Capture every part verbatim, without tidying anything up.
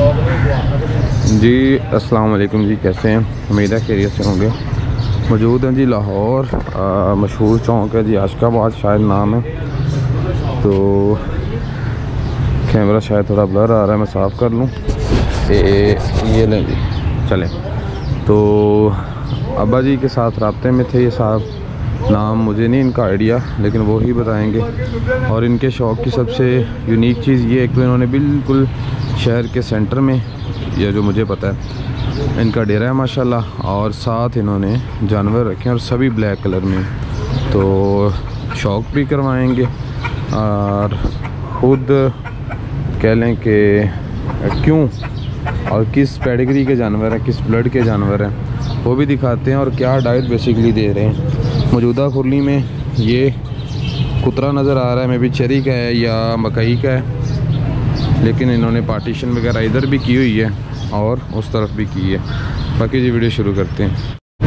जी अस्सलाम वालेकुम जी, कैसे हैं? उम्मीद है खैरियत से होंगे। मौजूद हैं जी लाहौर, मशहूर चौंक है जी आशिकाबाद शायद नाम है। तो कैमरा शायद थोड़ा ब्लर आ रहा है, मैं साफ़ कर लूँ। ये लें जी, चलें। तो अब्बा जी के साथ राब्ते में थे ये साहब, नाम मुझे नहीं इनका आइडिया, लेकिन वो ही बताएंगे। और इनके शौक़ की सबसे यूनिक चीज़ ये है कि इन्होंने बिल्कुल शहर के सेंटर में, या जो मुझे पता है, इनका डेरा है माशाल्लाह। और साथ इन्होंने जानवर रखे हैं और सभी ब्लैक कलर में। तो शौक़ भी करवाएंगे और ख़ुद कह लें कि क्यों और किस पेडिग्री के जानवर हैं, किस ब्लड के जानवर हैं, वो भी दिखाते हैं। और क्या डाइट बेसिकली दे रहे हैं। मौजूदा खुरली में ये कुतरा नज़र आ रहा है, मे भी चेरी का है या मकई का है, लेकिन इन्होंने पार्टीशन वगैरह इधर भी की हुई है और उस तरफ भी की है। बाकी जी वीडियो शुरू करते हैं।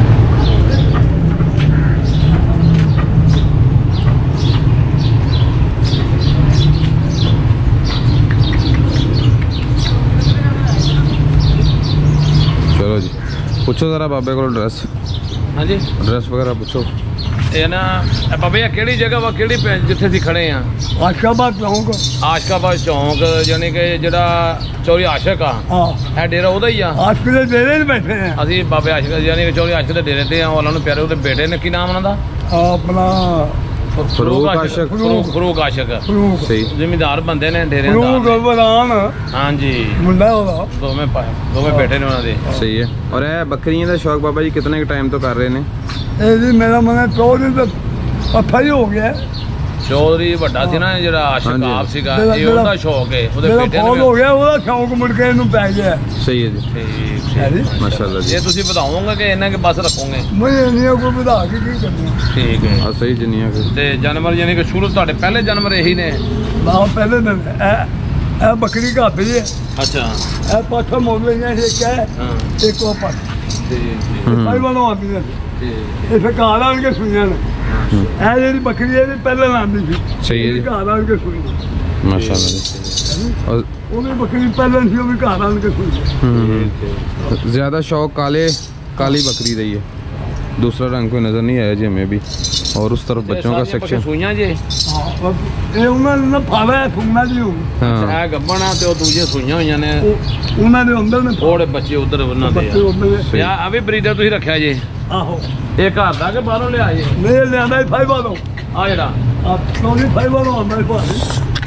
चलो जी, पूछो ज़रा बाबे को ड्रेस। हाँ जी, ड्रेस वगैरह पूछो। ये ना बाबे केड़ी जगह वा केड़ी जिथे सी खड़े हैं? आशिकाबाद चौंक। आशिकाबाद चौंक यानी कि जरा चौरी आशिक आ है डेरा उदा ही आ। आशिक दे डेरे बैठे हैं असी बाबे आशिक यानी कि चौरी आशिक दे डेरे ते हैं। उन्होंने प्यारे उहदे बेटे ने की नाम उन्हां दा? अपना फरूक आशिक। फरूक फरूक आशिक सही जिम्मेदार बंदे ने डेरे दा। हाँ जी, मुंडा ओदा दोवें दोवें बेटे ने उन्हां दे। सही है। और ए बकरियां दा शौक बाबा जी कितने के टाइम तो कर रहे ने? ਇਹ ਜੀ ਮੇਰਾ ਮਨ ਚੌਧਰੀ ਦਾ ਪੱਥਾ ਹੀ ਹੋ ਗਿਆ। ਚੌਧਰੀ ਵੱਡਾ ਸੀ ਨਾ ਜਿਹੜਾ ਆਸ਼ਿਕ ਆਪ ਸੀਗਾ, ਇਹ ਉਹਦਾ ਸ਼ੌਕ ਹੈ। ਉਹਦੇ ਬੇਟੇ ਨੂੰ ਹੋ ਗਿਆ, ਉਹਦਾ ਸ਼ੌਕ ਮੁੜ ਕੇ ਇਹਨੂੰ ਪੈ ਗਿਆ। ਸਹੀ ਹੈ ਜੀ, ਠੀਕ ਹੈ ਜੀ, ਮਾਸ਼ਾਅੱਲਾ ਜੀ। ਇਹ ਤੁਸੀਂ ਵਧਾਓਗੇ ਕਿ ਇਹਨਾਂ ਕੇ ਬਸ ਰੱਖੋਗੇ? ਮੈਂ ਨਹੀਂ ਕੋਈ ਵਧਾ ਕੇ ਕੀ ਕਰਨਾ। ਠੀਕ ਹੈ, ਹਾਂ ਸਹੀ ਜਿੰਨੀਆਂ ਤੇ ਜਾਨਵਰ ਯਾਨੀ ਕਿ ਸ਼ੁਰੂ ਤੁਹਾਡੇ ਪਹਿਲੇ ਜਾਨਵਰ ਇਹੀ ਨੇ? ਨਾ ਪਹਿਲੇ ਦਿਨ ਇਹ ਇਹ ਬੱਕਰੀ ਘਾਬੀ ਹੈ। ਅੱਛਾ, ਇਹ ਪਾਠਾ ਮੋਲ ਲਈਆਂ ਇੱਕ ਹੈ, ਇੱਕ ਉਹ ਪਾਠ ਜੀ ਜੀ ਭਾਈ ਵਾਲੋਂ ਆਉਂਦੀ ਹੈ। ਇਹ ਸਰਕਾਰ ਆਣ ਕੇ ਸੁਣਿਆ ਨੇ। ਇਹ ਜਿਹੜੀ ਬੱਕਰੀ ਇਹ ਪਹਿਲਾਂ ਆਉਂਦੀ ਸੀ। ਸਹੀ ਹੈ ਜੀ, ਘਰ ਆਣ ਕੇ ਸੁਣੀ ਮਾਸ਼ਾਅੱਲਾ ਜੀ। और ਉਹਨੇ ਬੱਕਰੀ ਪਹਿਲਾਂ ਸੀ, ਉਹ ਵੀ ਘਰ ਆਣ ਕੇ ਸੁਣੀ। ज़्यादा शौक काले काली बकरी रही है, दूसरा रंग कोई नज़र नहीं आया जी हमें भी। और उस तरफ बच्चों का सेक्शन सुइयां जी, ਇਹ ਉਹਨਾਂ ਨੇ ਫਾੜਾ ਸੁਣਨਾ ਜੀ। ਹਾਂ ਇਹ ਗੱਬਣ ਆ ਤੇ ਉਹ ਦੂਜੇ ਸੁਈਆਂ ਹੋਈਆਂ ਨੇ, ਉਹਨਾਂ ਦੇ ਅੰਦਰ ਨੇ ਥੋੜੇ ਬੱਚੇ ਉਧਰ ਉਹਨਾਂ ਦੇ ਆ। ਆ ਵੀ ਬਰੀਡਰ ਤੁਸੀਂ ਰੱਖਿਆ ਜੀ? ਆਹੋ, ਇਹ ਘਰ ਦਾ ਕਿ ਬਾਹਰੋਂ ਲਿਆ ਜੀ? ਨਹੀਂ ਲਿਆਂਦਾ ਫਾਈਵਾ ਤੋਂ। ਆ ਜਿਹੜਾ ਆ ਸੋਨੀ ਫਾਈਵਾ ਤੋਂ ਆਉਂਦਾ ਭਾਜੀ।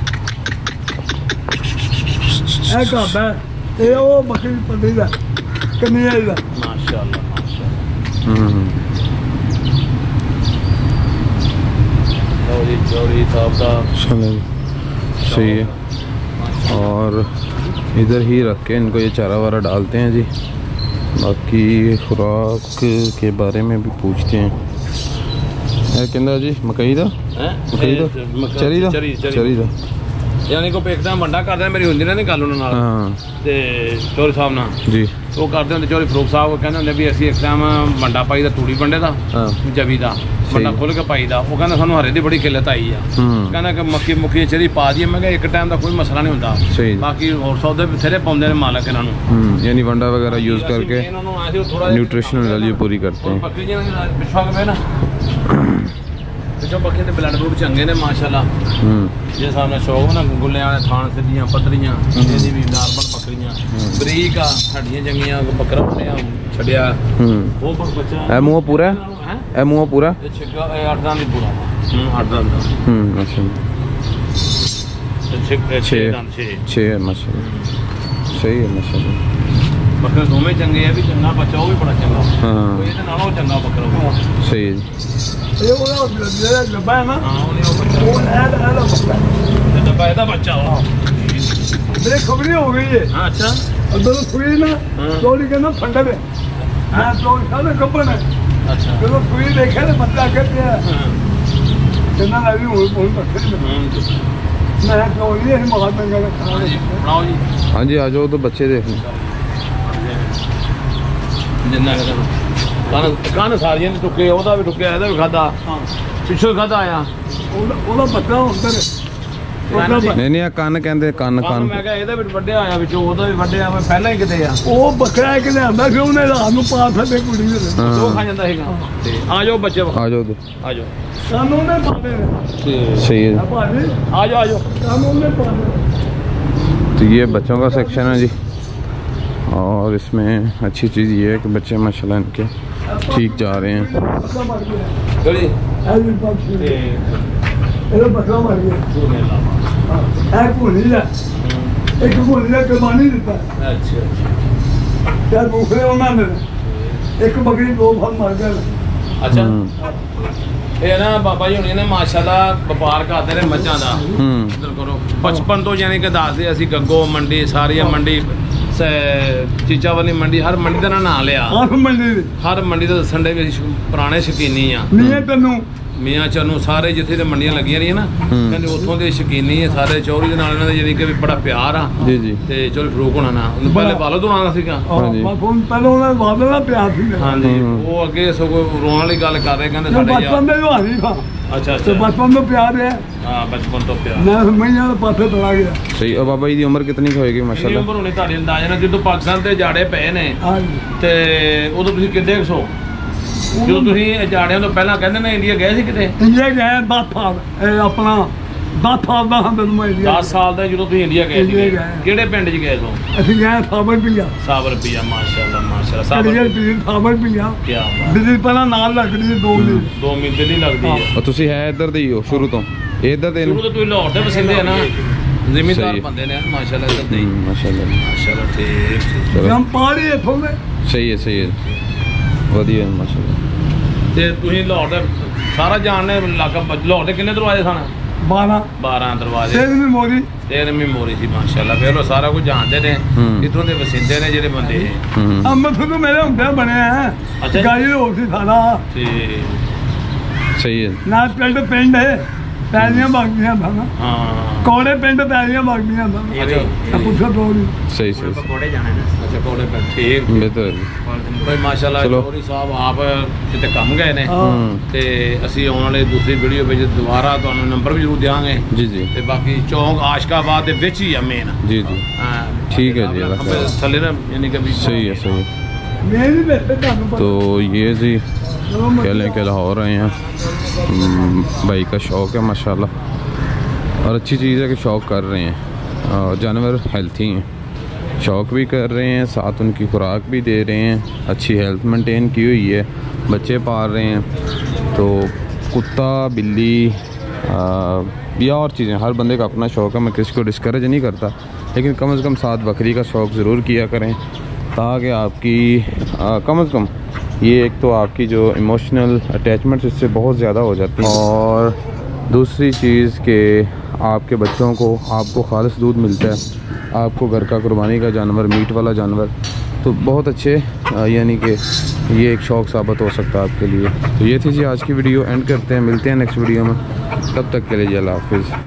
ਇਹ ਘਰ ਇਹ ਉਹ ਬੱਕਰੀ ਪੱਲੀ ਦਾ ਕਨੀਆ ਦਾ। ਮਾਸ਼ਾਅੱਲਾ ਮਾਸ਼ਾਅੱਲਾ। हम्म चौरी चौरी साहब का सही है। और इधर ही रख के इनको ये चारा वारा डालते हैं जी। बाकी खुराक के बारे में भी पूछते हैं। कहना जी मकई दा मकई दा चरी दा चरी दा यानी को एक टाइम वंडा करदे मेरी हुंदी नहीं गल उन्हां नाल। हां ते चौरी साहब नाल जी वो करदे हुंदे। चौरी फरूक साहब कहंदे हुंदे भी असीं एक टाइम वंडा पाई दा तूड़ी वंडे दा जवी दा वंडा खोल के पाई दा। वो कहंदा सानू हरे दी बड़ी किल्लत आई आ। कहंदा कि मक्की मुक्की चरी पा दी। मैं कहा एक टाइम दा कोई मसला नहीं हुंदा। बाकी होर सौदे बथेरे पाउंदे ने मालक इन्हां नूं, यानी वंडा वगैरह यूज करके न्यूट्रिशनल वैल्यू पूरी करते हैं। बकरियां पिछवा के ना पिछो बकरी दे ब्लड ग्रुप चंगे ने माशाल्लाह। जे सामने शौक ना गुल्ले वाले थान सिद्धियां पतरियां, ਇਹਦੀ भी नॉर्मल बकरियां बरीक आ हड्डियां चंगियां। बकरा बनया छड़िया वो पर बच्चा है मुंह पूरा है, है मुंह पूरा ये छिका ए आठ दांत पूरा हम्म आठ दांत हम्म माशाल्लाह। छह छह दांत छह छह माशाल्लाह, सही है माशाल्लाह। बकरे दोवें चंगे है भी चंगा बच्चा वो भी बड़ा चंगा। हां ये ते नालों चंगा बकरा सही है। ਇਹ ਉਹਦਾ ਜਿਹੜਾ ਡੱਬਾ ਹੈ ਨਾ, ਹਾਂ ਉਹਨੇ ਉਹ ਐਡ ਐਡ ਬੱਕਰਾ ਤੇ ਡੱਬਾ ਇਹਦਾ ਬੱਚਾ ਵਾ। ਮੇਰੇ ਖਬਰੀ ਹੋ ਗਈ ਹੈ। ਹਾਂ ਅੱਛਾ, ਉਧਰ ਸੂਈ ਨਾ ਚੋਲੀ ਕਹਿੰਦਾ ਫੰਡਾ ਦੇ ਹਾਂ ਚੋਲੀ ਸਾਡੇ ਕੱਪੜੇ ਨੇ। ਅੱਛਾ ਜਦੋਂ ਸੂਈ ਦੇਖਿਆ ਤੇ ਬੱਚਾ ਅੱਗੇ ਪਿਆ। ਕਹਿੰਦਾ ਮੈਂ ਵੀ ਹੁਣ ਹੁਣ ਬੱਕਰੀ ਮੈਂ ਮੈਂ ਚੋਲੀ ਇਹ ਮਾਰ ਮੰਗਾ ਨਾ ਖਾਣਾ ਜੀ। ਬਣਾਓ ਜੀ। हाँ जी आ जाओ तो बच्चे देख लें। जिन्ना कान कान सारियां ने टुके ਉਹਦਾ ਵੀ ਟੁੱਕਿਆ ਇਹਦਾ ਵੀ ਖਾਦਾ ਪਿੱਛੋਂ ਖਾਦਾ ਆਇਆ ਉਹਦਾ ਉਹਦਾ ਬੱਚਾ ਹੁੰਦਾ ਨੇ नहीं नहीं ਕੰਨ ਕਹਿੰਦੇ ਕੰਨ ਕੰਨ ਮੈਂ ਕਿਹਾ ਇਹਦਾ ਵੀ ਵੱਡਿਆ ਆਇਆ ਵਿੱਚੋਂ ਉਹਦਾ ਵੀ ਵੱਡਿਆ ਮੈਂ ਪਹਿਲਾਂ ਹੀ ਕਿਤੇ ਆ ਉਹ ਬੱਕਰਾ ਇੱਕ ਲਿਆਂਦਾ ਫਿਰ ਉਹਨੇ ਰਾਤ ਨੂੰ ਪਾ ਸਕਦੇ ਕੁੜੀ ਦੇ ਉਹ ਖਾ ਜਾਂਦਾ ਸੀਗਾ ਤੇ ਆ ਜਾਓ ਬੱਚੇ ਆ ਜਾਓ ਆ ਜਾਓ ਸਾਨੂੰ ਉਹਨੇ ਪਾਵੇ सही है। ਭਾਜੀ ਆ ਜਾਓ ਆ ਜਾਓ ਸਾਨੂੰ ਉਹਨੇ ਪਾਵੇ तो ये बच्चों का सेक्शन है जी, और इसमें अच्छी चीज़ ये है कि बच्चे माशाल्लाह इनके ठीक जा रहे हैं। ਬੱਕਰਾ ਮਰ ਗਿਆ ਚਲੀ ਇਹ ਵੀ ਪੱਖੀ ਤੇ ਇਹਦਾ ਬੱਕਰਾ ਮਰ ਗਿਆ ਝੂਨੇ ਲਾਵਾ ਇਹ ਕੋਲੀ ਦਾ ਇੱਕ ਕੋਲੀ ਦਾ ਕਮਾਨੀ ਦਿੱਤਾ ਅੱਛਾ ਅੱਛਾ ਤੇ ਦੂਸਰੇ ਉਹਨਾਂ ਨੇ ਇੱਕ ਬੱਕਰੀ ਦੋ ਫਲ ਮਰ ਗਏ ਅੱਛਾ हम्म, ਇਹ ਨਾ ਬਾਬਾ ਜੀ ਹੁਣੀ ਨੇ ਮਾਸ਼ਾਅੱਲਾ ਵਪਾਰ ਕਰਦੇ ਨੇ ਮੱਝਾਂ ਦਾ हम्म, ਇੱਧਰ ਕਰੋ ਬਚਪਨ ਤੋਂ ਯਾਨੀ ਕਿ ਦੱਸਦੇ ਅਸੀਂ ਗੱਗੋ ਮੰਡੀ ਸਾਰੀਆਂ ਮੰਡੀ ਸ- ਚੀਚਾ ਵਾਲੀ ਮੰਡੀ ਹਰ ਮੰਡੀ ਦਾ ਨਾਂ ਲਿਆ ਆਖ ਮੰਡੀ ਦੀ ਹਰ ਮੰਡੀ ਦਾ ਦੱਸਣ ਦੇ ਵੀ ਅਸੀਂ ਸ਼ੁ- ਪੁਰਾਣੇ ਸ਼ੌਕੀਨੀ ਆ ਨੀਏ ਤੈਨੂੰ ਮੀਆਂ ਚੰਨੂ ਸਾਰੇ ਜਿੱਥੇ ਤੇ ਮੰਡੀਆਂ ਲੱਗੀਆਂ ਰਹੀਆਂ ਨਾ ਹੂੰ। ਕਹਿੰਦੇ ਉੱਥੋਂ ਦੇ ਸ਼ੌਕੀਨੀ ਆ ਸਾਰੇ ਚੌਧਰੀ ਦੇ ਨਾਲ ਇਹਨਾਂ ਦਾ ਯਾਨੀ ਕਿ ਵੀ ਬੜਾ ਪਿਆਰ ਆ जी जी ਤੇ ਚਲੋ ਫਰੂਕ ਹੋਣਾ ਨਾ ਉਹਨੂੰ ਪਹਿਲੇ ਬੜਾ। ਬਾਲੋ ਤੋਂ ਆਉਣਾ ਸੀਗਾ ਹਾਂਜੀ। ਬਸ ਹੁਣ ਪਹਿਲਾਂ ਉਹਨਾਂ ਦਾ ਬਾਬੇ ਦਾ ਪਿਆਰ ਸੀ ਹਾਂਜੀ ਹੂੰ। ਉਹ ਅੱਗੇ ਸਗੋਂ ਰੋਣ ਵਾਲੀ ਗੱਲ ਕਰ ਰਹੇ ਕਹਿੰਦੇ ਮੈਂ ਸਾਡੇ ਯਾਰ ਬਚਪਨ ਦੇ ਜਵਾਨੀ ਥਾ ਅੱਛਾ ਤੇ ਅੱਛਾ ਬਚਪਨ ਤੋਂ ਪਿਆਰ ਹੈ ਹਾਂ ਬਚਪਨ ਤੋਂ ਪਿਆਰ ਮੈਂ ਮਈਆਂ ਦੇ ਪਾਸੇ ਤਲਾ ਗਿਆ सही। और बाबा जी की उम्र कितनी की होएगी ਕਿੰਨੀ माशाल्लाह? ਉਮਰ ਹੋਣੀ ਤੁਹਾਡੀ ਅੰਦਾਜ਼ਾ ਨਾਲ ਜਦੋਂ ਪਾਕਿਸਤਾਨ ਤੇ ਜਾੜੇ ਪਏ ਨੇ ਹਾਂਜੀ ਤੇ ਉਦੋਂ ਤੁਸੀਂ ਕਿੰਨੇ ਕੁ ਸੋ ਜਦੋਂ ਤੁਸੀਂ ਜਾੜਿਆਂ ਤੋਂ ਪਹਿਲਾਂ ਕਹਿੰਦੇ ਨੇ ਇੰਡੀਆ ਗਏ ਸੀ ਕਿਤੇ ਇੰਡੀਆ ਗਏ ਦਸ ਸਾਲ ਇਹ ਆਪਣਾ ਦਸ ਸਾਲ ਦਾ ਹਾਂ ਮੈਨੂੰ ਮੈਂ ਇੰਡੀਆ ਦਸ ਸਾਲ ਦਾ ਜਦੋਂ ਤੁਸੀਂ ਇੰਡੀਆ ਗਏ ਇੰਡੀਆ ਸੀ ਗਏ। ਕਿਹੜੇ ਪਿੰਡ 'ਚ ਗਏ ਸੋ ਅਸੀਂ ਗਏ ਸਾਬਰ ਪਿਆ ਸਾਬਰ ਰੁਪਈਆ ਮਾਸ਼ਾਅੱਲਾ ਮਾਸ਼ਾਅੱਲਾ ਕੜੀਅਰ ਸਾਬਰ ਪੀਰ ਸਾਬਰ ਪਿਆ ਕੀ ਬਾਤ ਦਿੱਲੀ ਪਹਿਲਾਂ ਨਾਲ ਲੱਗਦੀ ਸੀ ਦੋ ਦਿਨ ਦੋ ਮਿੰਟ ਦੀ ਲੱਗਦੀ ਹੈ और तुसी है इधर दे ही हो शुरू तो इधर दे ਸ਼ੁਰੂ ਤੋਂ ਤੁਸੀਂ ਲਾਹੌਰ ਦੇ ਵਸਿੰਦੇ ਆ ਨਾ ਜ਼ਿਮੀਂਦਾਰ ਸਹੀ। ਬੰਦੇ ਨੇ ਮਾਸ਼ਾਅੱਲਾ ਇੱਧਰ ਦੇ ਹੀ। हम्म, माशाल्लाह ਮਾਸ਼ਾਅੱਲਾ ਠੀਕ ਠੀਕ। चलो ਜਮ ਪਾੜੀ ਇੱਥੋਂ ਦੇ सही है सही है वधिया है माशाल्लाह। ਤੇ ਤੁਸੀਂ ਲਾਹੌਰ ਦਾ ਸਾਰਾ ਜਾਣਦੇ ਇਲਾਕਾ ਲਾਹੌਰ ਦੇ ਕਿੰਨੇ ਦਰਵਾਜ਼ੇ ਸਨ ਬਾਰਾਂ ਬਾਰਾਂ ਦਰਵਾਜ਼ੇ ਤੇ ਵੀ ਮੋਦੀ ਤੇਰੇ ਮੋਰੀ ਸੀ ਮਾਸ਼ਾਅੱਲਾ ਵੇਖ ਲੋ ਸਾਰਾ ਕੁਝ ਜਾਣਦੇ ਨੇ ਹੂੰ। ਇੱਥੋਂ ਦੇ ਵਸਿੰਦੇ ਨੇ ਜਿਹੜੇ ਬੰਦੇ ਇਹ। हम्म, ਅੰਮ੍ਰਿਤਸਰ ਤੋਂ ਮੇਰੇ ਹੁੰਦੇ ਬਣਿਆ ਹੈ ਅੱਛਾ। ਗਾੜੀ ਦੇ ਹੋਰ ਸੀ ਸਾਰਾ ਤੇ सही है। ਨਾ ਪਿੰਡ ਪਿੰਡ ਹੈ ਪੈਲੀਆਂ ਬਾਗਦੀਆਂ ਦਾ ਹਾਂ ਕੋੜੇ ਪਿੰਡ ਪੈਲੀਆਂ ਬਾਗਦੀਆਂ ਦਾ ਅੱਛਾ ਆ ਪੁੱਛੋ ਦੋ ਨਹੀਂ सही सही सही। ਅੱਛਾ ਕੋਲੇ ਪੈ ਠੀਕ बेहतर है। ਭਾਈ ਮਾਸ਼ਾਅੱਲਾ ਚਲੋ। ਚੌਧਰੀ ਸਾਹਿਬ ਆਪ ਕਿਤੇ ਕੰਮ ਗਏ ਨੇ ਹਾਂ। हम्म, ਤੇ ਅਸੀਂ ਆਉਣ ਵਾਲੇ ਦੂਸਰੀ ਵੀਡੀਓ ਵਿੱਚ ਦੁਬਾਰਾ ਤੁਹਾਨੂੰ ਨੰਬਰ ਵੀ ਜ਼ਰੂਰ ਦਿਆਂਗੇ जी जी ਤੇ ਬਾਕੀ ਚੌਂਕ ਆਸ਼ਕਾਬਾਦ ਦੇ ਵਿੱਚ ਹੀ ਆ ਮੇਨ जी जी ਠੀਕ ਹੈ ਜੀ, ਅल्लाह खैर। ਥੱਲੇ ਨਾ ਯਾਨੀ ਕਿ ਵੀ सही है सही है। ਮੇਰੀ ਬੇਟੇ ਤੁਹਾਨੂੰ ਪਤਾ तो ये जी ਚਲੋ ਮੈਂ- कह लें कि लाहौर आए हैं, हम्म, भाई का शौक़ है माशाल्लाह, और अच्छी चीज़ है कि शौक़ कर रहे हैं और जानवर हेल्थी हैं, शौक़ भी कर रहे हैं, साथ उनकी खुराक भी दे रहे हैं, अच्छी हेल्थ मेंटेन की हुई है, बच्चे पाल रहे हैं। तो कुत्ता बिल्ली आ, या और चीज़ें, हर बंदे का अपना शौक़ है, मैं किसी को डिस्करेज नहीं करता, लेकिन कम से कम साथ बकरी का शौक़ ज़रूर किया करें ताकि आपकी आ, कम से कम ये एक तो आपकी जो इमोशनल अटैचमेंट इससे बहुत ज़्यादा हो जाती है, और दूसरी चीज़ कि आपके बच्चों को आपको खालिस दूध मिलता है, आपको घर का कुर्बानी का जानवर, मीट वाला जानवर, तो बहुत अच्छे आ, यानी कि ये एक शौक़ साबित हो सकता है आपके लिए। तो ये थी जी आज की वीडियो, एंड करते हैं, मिलते हैं नेक्स्ट वीडियो में, तब तक के लिए जी अल्लाह हाफिज़।